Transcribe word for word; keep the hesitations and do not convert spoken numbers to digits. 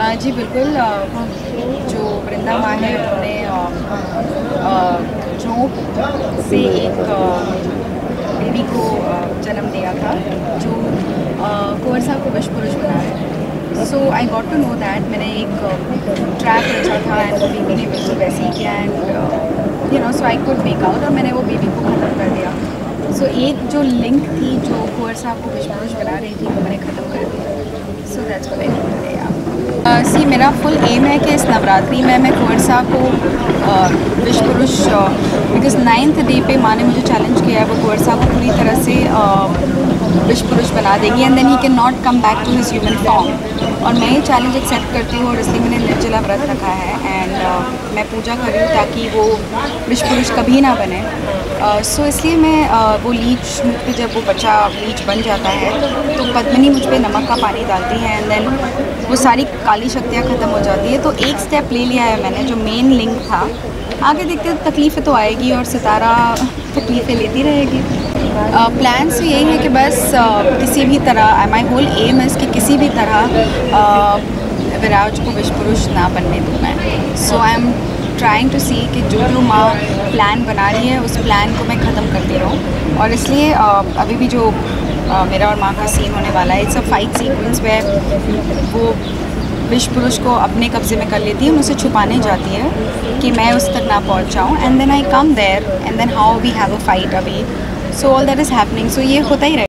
जी बिल्कुल, जो वृंदा माँ है उन्होंने जो से एक बेबी को जन्म दिया था जो कुंवर साहब को विश पुरुष बना है। So I got to know that. मैंने एक ट्रैक रचा था एंड वो बेबी ने बिल्कुल वैसे ही किया and you know so I could make out और मैंने वो बेबी को ख़त्म कर दिया। सो so, एक जो लिंक थी जो कुंवर साहब को विश पुरुष बना रही थी वो मैंने ख़त्म कर दी। So that's what I did today. See मेरा फुल एम है कि इस नवरात्रि में मैं कुंवर साहब को विश पुरुष, बिकॉज नाइन्थ डे पे माँ ने मुझे चैलेंज किया है वो कुंवर साहब को पूरी तरह से विश पुरुष बना देगी and then he can not come back to his human form. और मैं ये चैलेंज एक्सेप्ट करती हूँ और इसलिए मैंने निर्जला व्रत रखा है एंड uh, मैं पूजा कर रही हूँ ताकि वो विश पुरुष कभी ना बने। सो uh, so इसलिए मैं uh, वो लीच मुझ पर जब वो बच्चा लीच बन जाता है तो पद्मिनी मुझ पर नमक का पानी डालती है एंड देन वो सारी काली शक्तियाँ ख़त्म हो जाती है। तो एक स्टेप ले लिया है मैंने, जो मेन लिंक था। आगे देखते हैं, तकलीफ़ें तो आएगी और सितारा तकलीफ़ें लेती रहेगी। प्लान्स uh, यही है कि बस uh, किसी भी तरह, माई होल एम है कि किसी भी तरह uh, विराज को विश पुरुष ना बनने दूँ मैं। So I am trying to see कि जो जो माँ प्लान बना रही है उस प्लान को मैं ख़त्म करती रहूँ। और इसलिए uh, अभी भी जो uh, मेरा और माँ का सीन होने वाला है, इट्स अ फाइट सीक्वेंस में वो विश पुरुष को अपने कब्जे में कर लेती है, मुझसे छुपाने जाती है कि मैं उस तक ना पहुँच जाऊँ and then I come there and then how we have a fight अभी। So all that is happening. So ये होता ही रहे।